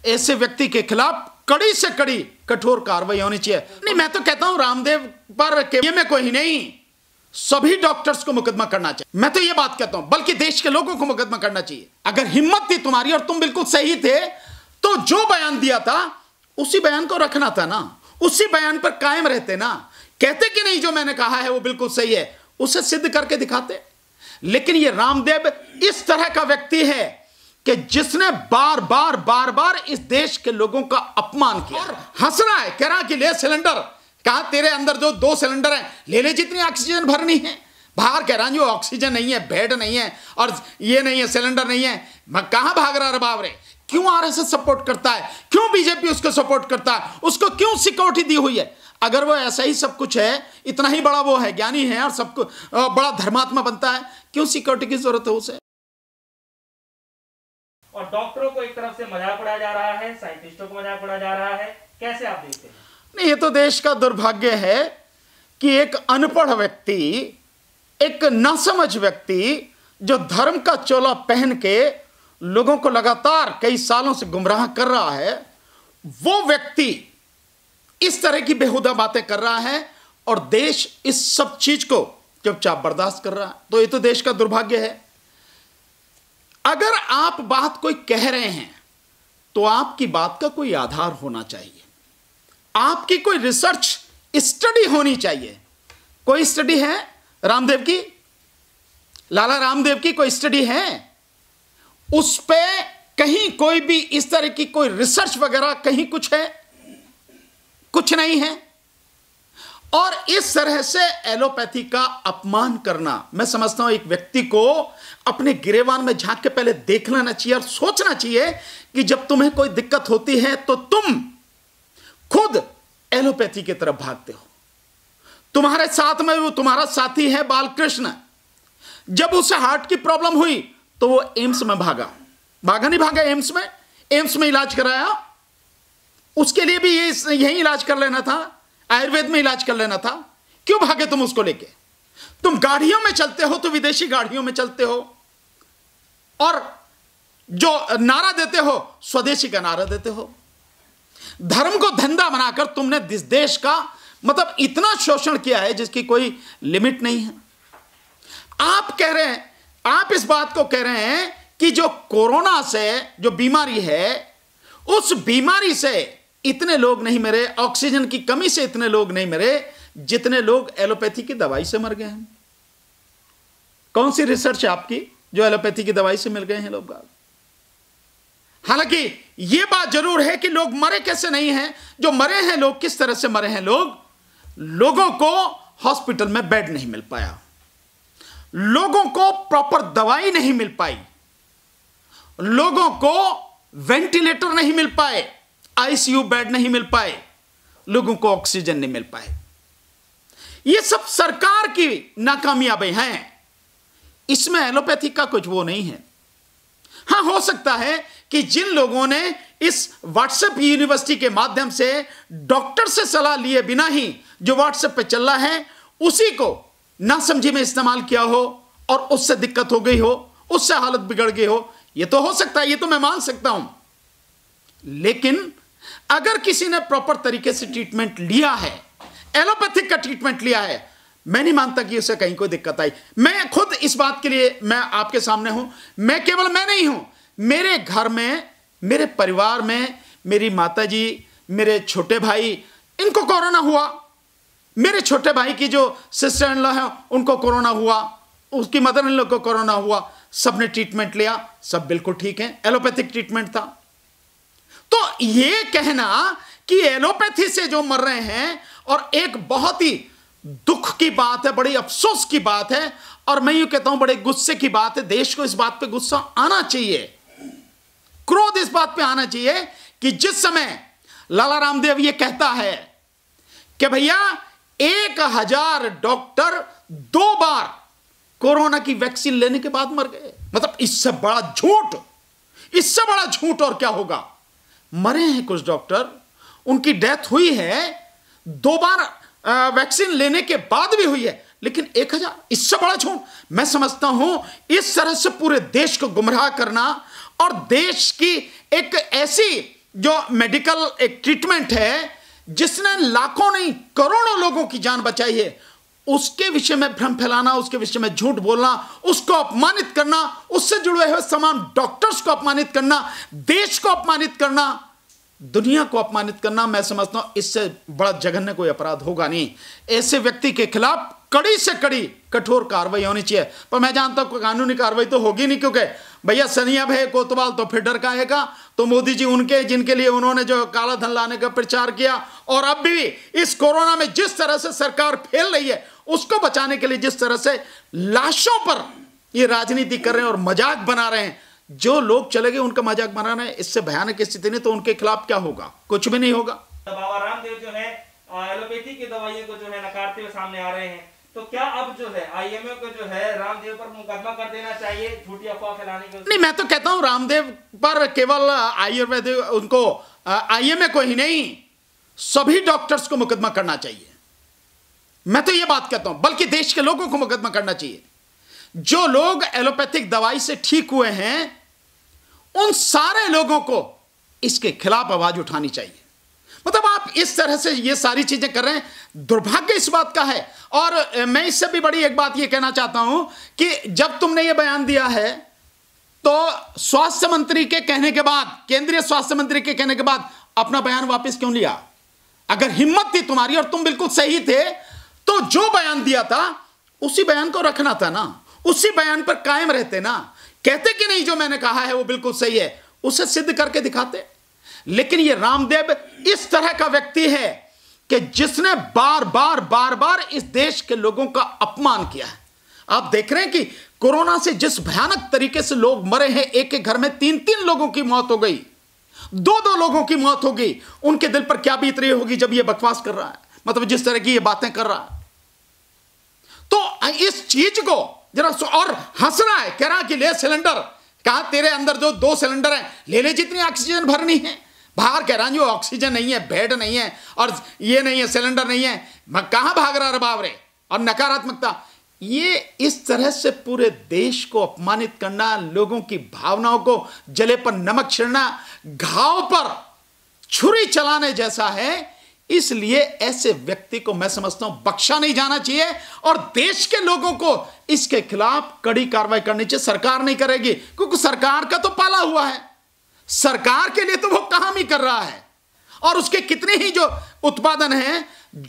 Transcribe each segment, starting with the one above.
ऐसे व्यक्ति के खिलाफ कड़ी से कड़ी कठोर कार्रवाई होनी चाहिए। नहीं, मैं तो कहता हूं रामदेव पर ये में कोई नहीं, सभी डॉक्टर्स को मुकदमा करना चाहिए। मैं तो ये बात कहता हूं, बल्कि देश के लोगों को मुकदमा करना चाहिए। अगर हिम्मत थी तुम्हारी और तुम बिल्कुल सही थे, तो जो बयान दिया था उसी बयान को रखना था ना, उसी बयान पर कायम रहते ना, कहते कि नहीं जो मैंने कहा है वो बिल्कुल सही है, उसे सिद्ध करके दिखाते। लेकिन ये रामदेव इस तरह का व्यक्ति है कि जिसने बार बार इस देश के लोगों का अपमान किया और हंस रहा है, कह रहा कि ले सिलेंडर, कहा तेरे अंदर जो 2 सिलेंडर हैं ले ले, जितनी ऑक्सीजन भरनी है। बाहर कह रहा जो ऑक्सीजन नहीं है, बेड नहीं है और ये नहीं है, सिलेंडर नहीं है। कहां भाग रहा है बाबरे? क्यों आरएसएस सपोर्ट करता है? क्यों बीजेपी उसको सपोर्ट करता है? उसको क्यों सिक्योरिटी दी हुई है? अगर वो ऐसा ही सब कुछ है, इतना ही बड़ा वो है, ज्ञानी है और सबको बड़ा धर्मात्मा बनता है, क्यों सिक्योरिटी की जरूरत है उसे? और डॉक्टरों को एक तरफ से मजाक उड़ाया जा रहा है, साइंटिस्टों को मजाक उड़ाया जा रहा है, कैसे आप देखते हैं? नहीं, ये तो देश का दुर्भाग्य है कि एक अनपढ़ व्यक्ति, एक नासमझ व्यक्ति जो धर्म का चोला पहन के लोगों को लगातार कई सालों से गुमराह कर रहा है, वो व्यक्ति इस तरह की बेहुदा बातें कर रहा है और देश इस सब चीज को चुपचाप बर्दाश्त कर रहा है। तो ये तो देश का दुर्भाग्य है। अगर आप बात कोई कह रहे हैं तो आपकी बात का कोई आधार होना चाहिए, आपकी कोई रिसर्च स्टडी होनी चाहिए। कोई स्टडी है रामदेव की, लाला रामदेव की कोई स्टडी है? उस पे कहीं कोई भी इस तरह की कोई रिसर्च वगैरह कहीं कुछ है? कुछ नहीं है। और इस तरह से एलोपैथी का अपमान करना, मैं समझता हूं एक व्यक्ति को अपने गिरेबान में झांक के पहले देख लेना चाहिए और सोचना चाहिए कि जब तुम्हें कोई दिक्कत होती है तो तुम खुद एलोपैथी की तरफ भागते हो। तुम्हारे साथ में वो तुम्हारा साथी है बालकृष्ण, जब उसे हार्ट की प्रॉब्लम हुई तो वो एम्स में भागा नहीं भागा? एम्स में इलाज कराया। उसके लिए भी यही इलाज कर लेना था, आयुर्वेद में इलाज कर लेना था। क्यों भागे तुम उसको लेके? तुम गाड़ियों में चलते हो तो विदेशी गाड़ियों में चलते हो और जो नारा देते हो स्वदेशी का नारा देते हो। धर्म को धंधा बनाकर तुमने इस देश का मतलब इतना शोषण किया है जिसकी कोई लिमिट नहीं है। आप कह रहे हैं, आप इस बात को कह रहे हैं कि जो कोरोना से जो बीमारी है, उस बीमारी से इतने लोग नहीं मरे, ऑक्सीजन की कमी से इतने लोग नहीं मरे जितने लोग एलोपैथी की दवाई से मर गए हैं। कौन सी रिसर्च है आपकी जो एलोपैथी की दवाई से मिल गए हैं लोग? हालांकि यह बात जरूर है कि लोग मरे कैसे नहीं हैं, जो मरे हैं लोग किस तरह से मरे हैं। लोगों को हॉस्पिटल में बेड नहीं मिल पाया, लोगों को प्रॉपर दवाई नहीं मिल पाई, लोगों को वेंटिलेटर नहीं मिल पाए, आईसीयू बेड नहीं मिल पाए, लोगों को ऑक्सीजन नहीं मिल पाए। ये सब सरकार की नाकामयाबी हैं। इसमें एलोपैथी का कुछ वो नहीं है। हां, हो सकता है कि जिन लोगों ने इस व्हाट्सएप यूनिवर्सिटी के माध्यम से डॉक्टर से सलाह लिए बिना ही जो व्हाट्सएप पे चल रहा है उसी को नासमझी में इस्तेमाल किया हो और उससे दिक्कत हो गई हो, उससे हालत बिगड़ गई हो, यह तो हो सकता है, यह तो मैं मान सकता हूं। लेकिन अगर किसी ने प्रॉपर तरीके से ट्रीटमेंट लिया है, एलोपैथिक का ट्रीटमेंट लिया है, मैं नहीं मानता कि उसे कहीं कोई दिक्कत आई। मैं खुद इस बात के लिए मैं आपके सामने हूं। मैं केवल मैं नहीं हूं, मेरे घर में, मेरे परिवार में मेरी माताजी, मेरे छोटे भाई, इनको कोरोना हुआ। मेरे छोटे भाई की जो सिस्टर इन लॉ है उनको कोरोना हुआ, उसकी मदर इन लॉ को कोरोना हुआ। सबने ट्रीटमेंट लिया, सब बिल्कुल ठीक है, एलोपैथिक ट्रीटमेंट था। तो यह कहना कि एलोपैथी से जो मर रहे हैं, और एक बहुत ही दुख की बात है, बड़ी अफसोस की बात है, और मैं यूं कहता हूं बड़े गुस्से की बात है। देश को इस बात पे गुस्सा आना चाहिए, क्रोध इस बात पे आना चाहिए कि जिस समय लाला रामदेव ये कहता है कि भैया 1000 डॉक्टर 2 बार कोरोना की वैक्सीन लेने के बाद मर गए, मतलब इससे बड़ा झूठ, इससे बड़ा झूठ और क्या होगा? मरे हैं कुछ डॉक्टर, उनकी डेथ हुई है, 2 बार वैक्सीन लेने के बाद भी हुई है, लेकिन 1000, इससे बड़ा झूठ। मैं समझता हूं इस तरह से पूरे देश को गुमराह करना और देश की एक ऐसी जो मेडिकल एक ट्रीटमेंट है जिसने लाखों नहीं करोड़ों लोगों की जान बचाई है, उसके विषय में भ्रम फैलाना, उसके विषय में झूठ बोलना, उसको अपमानित करना, उससे जुड़े हुए तमाम डॉक्टर्स को अपमानित करना, देश को अपमानित करना, दुनिया को अपमानित करना, मैं समझता हूं इससे बड़ा जघन्य कोई अपराध होगा नहीं। ऐसे व्यक्ति के खिलाफ कड़ी से कड़ी कठोर कार्रवाई होनी चाहिए। पर मैं जानता हूं कानूनी कार्रवाई तो होगी नहीं, क्योंकि भैया सनिया भाई कोतवाल तो फिर डर का आएगा। तो मोदी जी उनके जिनके लिए उन्होंने जो काला धन लाने का प्रचार किया, और अब भी इस कोरोना में जिस तरह से सरकार फैल रही है उसको बचाने के लिए जिस तरह से लाशों पर ये राजनीति कर रहे हैं और मजाक बना रहे हैं, जो लोग चले गए उनका मजाक बना रहे हैं, इससे भयानक स्थिति नहीं तो उनके खिलाफ क्या होगा? कुछ भी नहीं होगा। बाबा रामदेव जो है एलोपैथी की दवाइयों को जो है नकारते हुए सामने आ रहे हैं, तो क्या अब जो है आईएमए को जो है रामदेव पर मुकदमा कर देना चाहिए झूठी अफवाह फैलाने के? नहीं, मैं तो कहता हूं रामदेव पर केवल आयुर्वेद उनको आईएमए को ही नहीं सभी डॉक्टर्स को मुकदमा करना चाहिए। मैं तो ये बात कहता हूं, बल्कि देश के लोगों को मुकदमा करना चाहिए। जो लोग एलोपैथिक दवाई से ठीक हुए हैं उन सारे लोगों को इसके खिलाफ आवाज उठानी चाहिए। मतलब आप इस तरह से ये सारी चीजें कर रहे हैं, दुर्भाग्य इस बात का है। और मैं इससे भी बड़ी एक बात ये कहना चाहता हूं कि जब तुमने ये बयान दिया है तो स्वास्थ्य मंत्री के कहने के बाद, केंद्रीय स्वास्थ्य मंत्री के कहने के बाद अपना बयान वापस क्यों लिया? अगर हिम्मत थी तुम्हारी और तुम बिल्कुल सही थे तो जो बयान दिया था उसी बयान को रखना था ना, उसी बयान पर कायम रहते ना, कहते कि नहीं जो मैंने कहा है वो बिल्कुल सही है, उसे सिद्ध करके दिखाते। लेकिन ये रामदेव इस तरह का व्यक्ति है कि जिसने बार बार इस देश के लोगों का अपमान किया है। आप देख रहे हैं कि कोरोना से जिस भयानक तरीके से लोग मरे हैं, एक एक घर में 3-3 लोगों की मौत हो गई, 2-2 लोगों की मौत हो गई, उनके दिल पर क्या बीत रही होगी जब ये बकवास कर रहा है, मतलब जिस तरह की ये बातें कर रहा है। तो इस चीज को जरा और हंस रहा है, कह रहा कि ले सिलेंडर, कहा तेरे अंदर जो 2 सिलेंडर हैं ले ले, जितनी ऑक्सीजन भरनी है। बाहर कह रहा जो ऑक्सीजन नहीं है, बेड नहीं है, और ये नहीं है, सिलेंडर नहीं है, कहां भाग रहा रे बाबरे। और नकारात्मकता, ये इस तरह से पूरे देश को अपमानित करना, लोगों की भावनाओं को जले पर नमक छिड़ना, घाव पर छुरी चलाने जैसा है। इसलिए ऐसे व्यक्ति को मैं समझता हूं बख्शा नहीं जाना चाहिए और देश के लोगों को इसके खिलाफ कड़ी कार्रवाई करनी चाहिए। सरकार नहीं करेगी क्योंकि सरकार का तो पाला हुआ है, सरकार के लिए तो वो काम ही कर रहा है, और उसके कितने ही जो उत्पादन हैं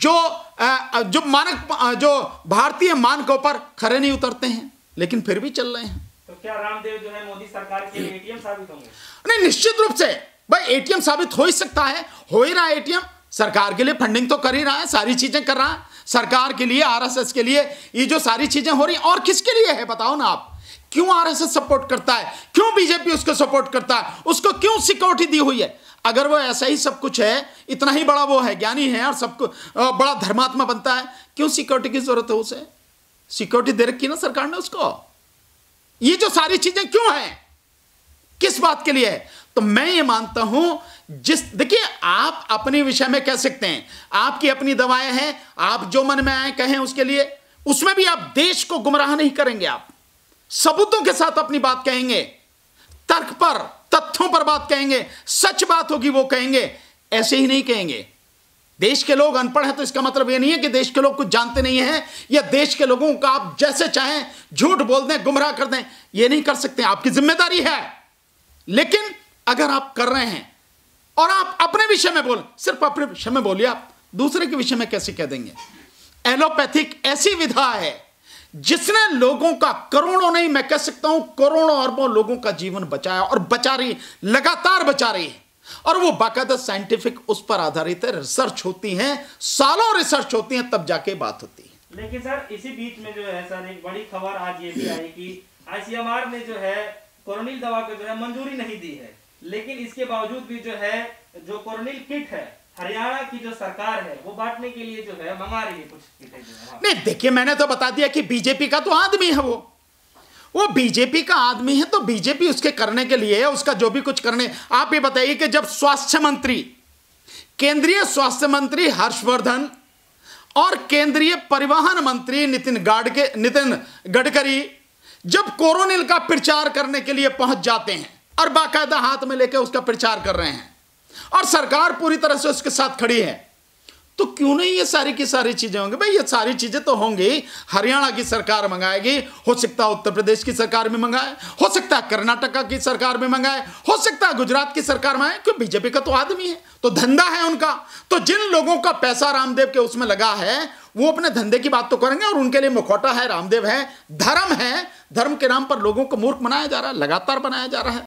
जो मानक, जो भारतीय मानकों पर खरे नहीं उतरते हैं, लेकिन फिर भी चल रहे हैं। तो क्या रामदेव जो है मोदी सरकार के लिए एटीएम साबित होंगे? नहीं, निश्चित रूप से भाई एटीएम साबित हो ही सकता है, हो ही रहा है। एटीएम सरकार के लिए फंडिंग तो कर ही रहा है, सारी चीजें कर रहा है सरकार के लिए, आरएसएस के लिए, ये जो सारी चीजें हो रही हैं। और किसके लिए है बताओ ना आप? क्यों आरएसएस सपोर्ट करता है, क्यों बीजेपी उसको सपोर्ट करता है, उसको क्यों सिक्योरिटी दी हुई है? अगर वो ऐसा ही सब कुछ है, इतना ही बड़ा वो है, ज्ञानी है और सबको बड़ा धर्मात्मा बनता है, क्यों सिक्योरिटी की जरूरत है उसे? सिक्योरिटी दे रखी ना सरकार ने उसको। ये जो सारी चीजें क्यों है, किस बात के लिए है? तो मैं ये मानता हूं देखिए आप अपने विषय में कह सकते हैं, आपकी अपनी दवाएं हैं, आप जो मन में आए कहें उसके लिए, उसमें भी आप देश को गुमराह नहीं करेंगे। आप सबूतों के साथ अपनी बात कहेंगे, तर्क पर, तथ्यों पर बात कहेंगे, सच बात होगी वो कहेंगे, ऐसे ही नहीं कहेंगे। देश के लोग अनपढ़ हैं तो इसका मतलब ये नहीं है कि देश के लोग कुछ जानते नहीं हैं, या देश के लोगों का आप जैसे चाहें झूठ बोल दें, गुमराह कर दें, ये नहीं कर सकते। आपकी जिम्मेदारी है। लेकिन अगर आप कर रहे हैं और आप अपने विषय में बोल, सिर्फ अपने विषय में बोलिए, आप दूसरे के विषय में कैसे कह देंगे? एलोपैथिक ऐसी विधा है जिसने लोगों का करोड़ों नहीं, मैं कह सकता हूं करोड़ों अरबों लोगों का जीवन बचाया और बचा रही, लगातार बचा रही है। और वो बाकायदा साइंटिफिक उस पर आधारित है, रिसर्च होती है, सालों रिसर्च होती है, तब जाके बात होती है। लेकिन सर इसी बीच में जो है सर एक बड़ी खबर आज ये भी आई कि आईसीएमआर ने जो है कोरोनिल दवा को जो है मंजूरी नहीं दी है, लेकिन इसके बावजूद भी जो है जो कोरोनिल किट है हरियाणा की जो सरकार है वो बांटने के लिए जो है मंगा रही है कुछ किटें जो है। नहीं देखिए, मैंने तो बता दिया कि बीजेपी का तो आदमी है, वो बीजेपी का आदमी है, तो बीजेपी उसके करने के लिए उसका जो भी कुछ करने। आप ये बताइए कि जब स्वास्थ्य मंत्री, केंद्रीय स्वास्थ्य मंत्री हर्षवर्धन और केंद्रीय परिवहन मंत्री नितिन गडकरी जब कोरोनिल का प्रचार करने के लिए पहुंच जाते हैं और बाकायदा हाथ में लेकर उसका प्रचार कर रहे हैं, और सरकार पूरी तरह से उसके साथ खड़ी है, तो क्यों नहीं ये सारी की सारी चीजें होंगी? भाई ये सारी चीजें तो होंगी, हरियाणा की सरकार मंगाएगी, हो सकता है उत्तर प्रदेश की सरकार भी मंगाए, हो सकता है कर्नाटका की सरकार भी मंगाए, हो सकता है गुजरात की सरकार मंगाए, क्यों? बीजेपी का तो आदमी है, तो धंधा है उनका। तो जिन लोगों का पैसा रामदेव के उसमें लगा है वो अपने धंधे की बात तो करेंगे, और उनके लिए मुखौटा है, रामदेव है, धर्म है, धर्म के नाम पर लोगों को मूर्ख बनाया जा रहा है, लगातार बनाया जा रहा है।